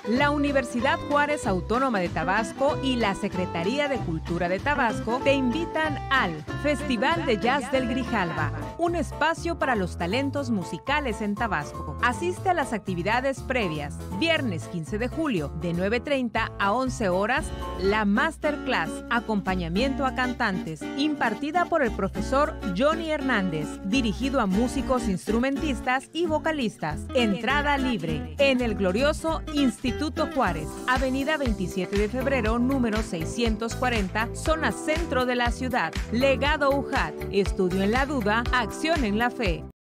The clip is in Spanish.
La Universidad Juárez Autónoma de Tabasco y la Secretaría de Cultura de Tabasco te invitan al Festival de Jazz del Grijalva, un espacio para los talentos musicales en Tabasco. Asiste a las actividades previas. Viernes 15 de julio, de 9:30 a 11 horas, la Masterclass, acompañamiento a cantantes, impartida por el profesor Johnny Hernández, dirigido a músicos, instrumentistas y vocalistas. Entrada libre en el glorioso Instituto Juárez, Avenida 27 de Febrero, número 640, zona centro de la ciudad. Legado UJAT, estudio en la duda, acción en la fe.